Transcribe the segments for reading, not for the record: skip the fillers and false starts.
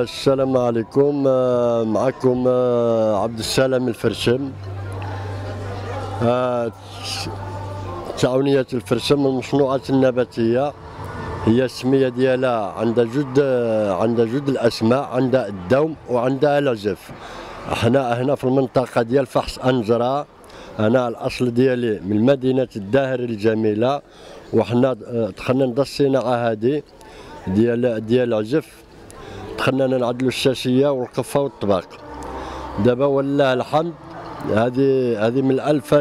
السلام عليكم. معكم عبد السلام الفرشم. تعاونية الفرشم من المصنوعات النباتية، هي السمية ديالها عندها جوج الأسماء، عندها الدوم وعندها العزف. احنا هنا في المنطقة ديال فحص أنجرة، أنا الأصل ديالي من مدينة الداهر الجميلة، وحنا دخلنا ندير الصناعة هذه ديال العزف. دخلنا نعدلوا الشاشية والقفة والطباق. دابا ولله الحمد، هذه من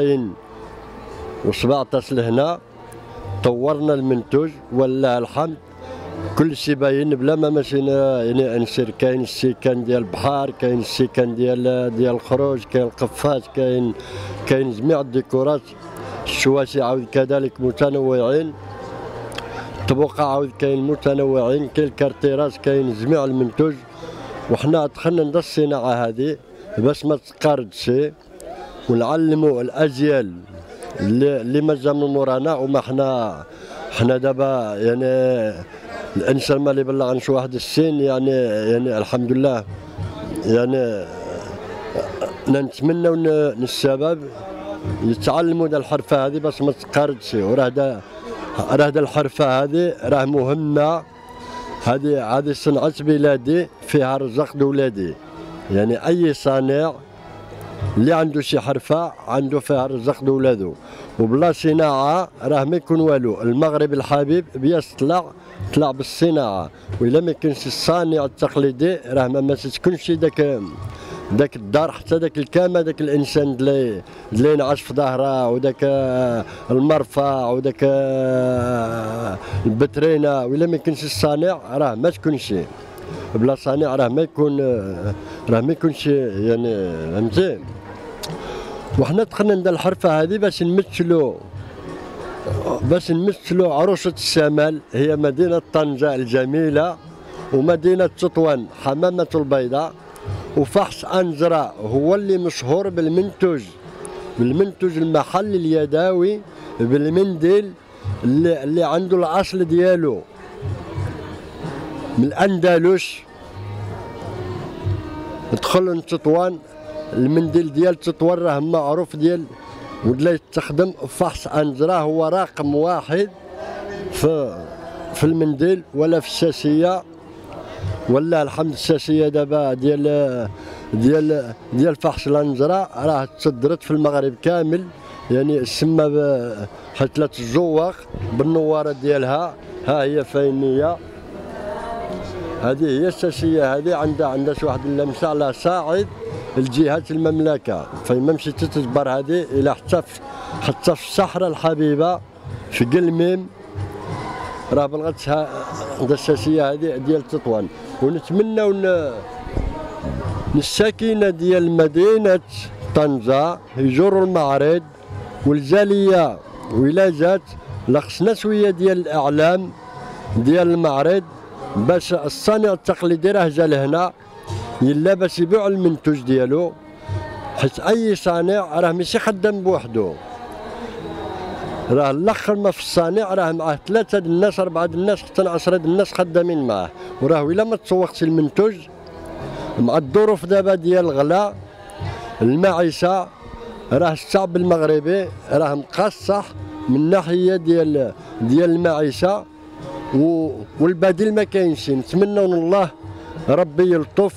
2017 لهنا طورنا المنتوج ولله الحمد. كل شيء باين بلا ما مشينا يعني نسير. كاين السيكان ديال البحر، كاين السيكان ديال الخروج، كاين القفات، كاين جميع الديكورات. الشواشي عاود كذلك متنوعين، الطبوقة عاود كاين متنوعين، كاين الكارتيراج، كاين جميع المنتوج. وحنا دخلنا ندير الصناعة هذه باش ما تقاردش، ونعلموا الأجيال اللي مازال من مورانا. وما حنا دابا يعني الانسان ما اللي بلغ شي واحد السن يعني الحمد لله. يعني نتمنوا ان الشباب يتعلموا الحرفه هذه باش ما تقاردش. وراه الحرفه هذه راه مهمه. هذه صنعه بلادي، فيها رزق دولادي. يعني اي صانع اللي عنده شي حرفه عنده فيها رزق دولادو، وبلا صناعه راه ما يكون والو. المغرب الحبيب بياس طلع بالصناعه، والا ما كانش الصانع التقليدي راه ما تكونش داك الدار، حتى داك الكامه، داك الانسان اللي ينعش في ظهره، وداك المرفع، وداك البترينه. والا ما كانش الصانع راه ما تكونش. بلا صانع راه ما يكونش يعني، فهمتي. وحنا دخلنا ندير الحرفه هذه باش نمثلوا عروسه الشمال، هي مدينه طنجة الجميله، ومدينه تطوان حمامه البيضاء. وفحص أنجرة هو اللي مشهور بالمنتوج المحلي اليدوي، بالمنديل اللي عنده الاصل ديالو من الاندلس. دخل لتطوان، المنديل ديال تطوان راه معروف ولا يستخدم. فحص أنجرة هو رقم واحد في المنديل ولا في الشاشيه. والله الحمد. الشاشيه دابا ديال فحص الأنجرة راه تصدرت في المغرب كامل. يعني سما حيت لا تزوق بالنواره ديالها. ها هي فاينيه، هذه هي الشاشيه. هذه عندها شي واحد اللمسه على صعيد الجهات المملكه. فما مشيتي تجبر هذه الى حتى في الصحراء الحبيبه في قلميم راه بلغتها الشاشيه هذه ديال تطوان. ونتمنوا الساكنه ديال مدينه طنجة يجروا المعرض، والجاليه ولا جات لخصنا شويه ديال الاعلام ديال المعرض، باش الصانع التقليدي راه جا لهنا يلا باش يبيع المنتوج ديالو. حيت اي صانع راه ماشي خدام بوحدو، راه الاخر ما في الصانع راه معاه 3 الناس، 4 الناس، حتى 10 الناس خدامين معاه. وراه الا ما تسوقش المنتوج مع الظروف دابا ديال الغلاء المعيشه، راه الشعب المغربي راه مقصح من ناحيه ديال المعيشه، والبديل ما كاينش. نتمنوا من الله ربي يلطف.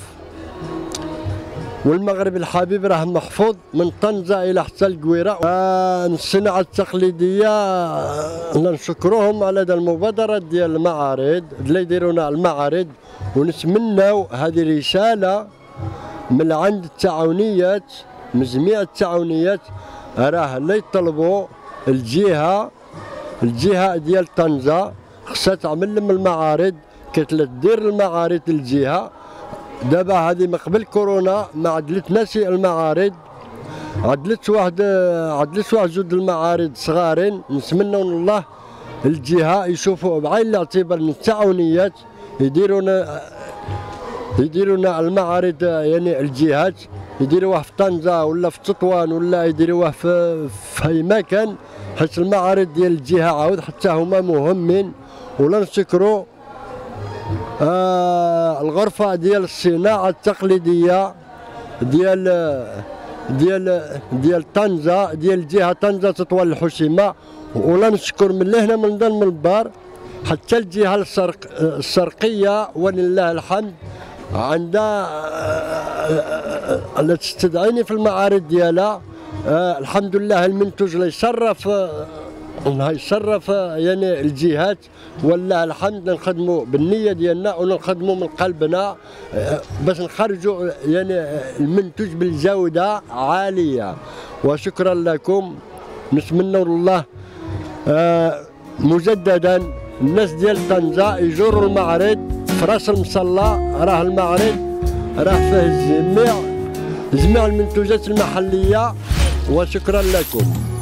والمغرب الحبيب راه محفوظ من طنجة الى حتى القويره. الصناعه التقليديه نشكروهم على هذه المبادرات ديال المعارض اللي يديرونا المعارض. ونتمنوا هذه رساله من عند التعاونيات، من جميع التعاونيات، راه لا يطلبوا الجهه ديال طنجة خصها تعمل لهم المعارض. كتدير المعارض الجهه. دابا هذه من قبل كورونا ما عدلتناش المعارض، عدلت واحد جوج المعارض صغارين. نتمنوا من الله الجهه يشوفوا بعين الاعتبار من التعاونيات يديرونا المعارض. يعني الجهات يديروها في طنجة ولا في تطوان ولا يديروها في اي مكان، حيت المعارض ديال الجهه عاود حتى هما مهمين. ولا نشكروا الغرفة ديال الصناعة التقليدية ديال طنجة، ديال جهة طنجة تطوان الحسيمة. ولا نشكر من لهنا من ضمن البار حتى الجهة الشرقية ولله الحمد عندها اللي تستدعيني في المعارض ديالها. الحمد لله المنتوج اللي يشرف يعني الجهات ولله الحمد. نخدموا بالنية ديالنا ونخدموا من قلبنا باش نخرجوا يعني المنتوج بالجودة عالية. وشكرا لكم. نتمنى الله مجددا الناس ديال طنجة يجروا المعرض في راس المصلى. راه المعرض راه فيه جميع المنتوجات المحلية. وشكرا لكم.